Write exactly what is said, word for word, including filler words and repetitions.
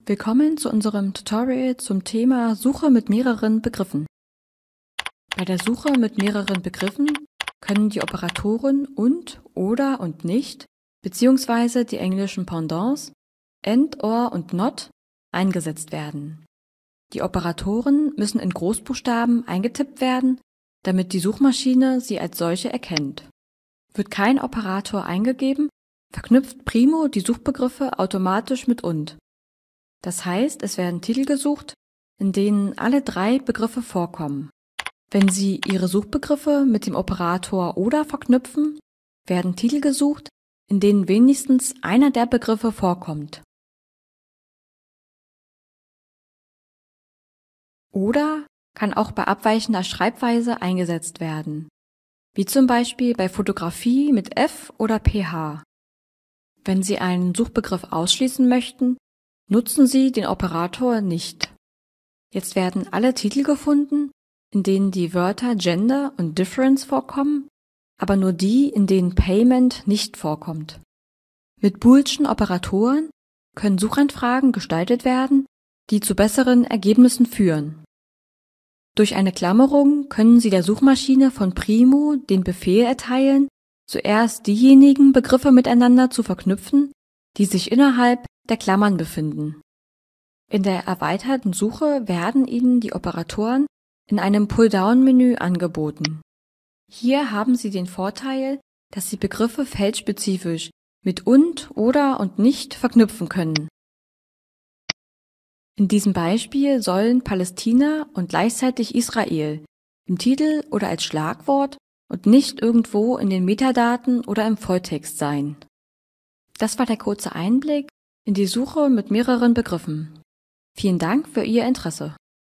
Willkommen zu unserem Tutorial zum Thema Suche mit mehreren Begriffen. Bei der Suche mit mehreren Begriffen können die Operatoren und, oder und nicht beziehungsweise die englischen Pendants and, or und not eingesetzt werden. Die Operatoren müssen in Großbuchstaben eingetippt werden, damit die Suchmaschine sie als solche erkennt. Wird kein Operator eingegeben, verknüpft Primo die Suchbegriffe automatisch mit und. Das heißt, es werden Titel gesucht, in denen alle drei Begriffe vorkommen. Wenn Sie Ihre Suchbegriffe mit dem Operator oder verknüpfen, werden Titel gesucht, in denen wenigstens einer der Begriffe vorkommt. Oder kann auch bei abweichender Schreibweise eingesetzt werden, wie zum Beispiel bei Fotografie mit F oder P H. Wenn Sie einen Suchbegriff ausschließen möchten, nutzen Sie den Operator nicht. Jetzt werden alle Titel gefunden, in denen die Wörter Gender und Difference vorkommen, aber nur die, in denen Payment nicht vorkommt. Mit boolschen Operatoren können Suchanfragen gestaltet werden, die zu besseren Ergebnissen führen. Durch eine Klammerung können Sie der Suchmaschine von Primo den Befehl erteilen, zuerst diejenigen Begriffe miteinander zu verknüpfen, die sich innerhalb der Klammern befinden. In der erweiterten Suche werden Ihnen die Operatoren in einem Pull-down-Menü angeboten. Hier haben Sie den Vorteil, dass Sie Begriffe feldspezifisch mit und, oder und nicht verknüpfen können. In diesem Beispiel sollen Palästina und gleichzeitig Israel im Titel oder als Schlagwort und nicht irgendwo in den Metadaten oder im Volltext sein. Das war der kurze Einblick in die Suche mit mehreren Begriffen. Vielen Dank für Ihr Interesse.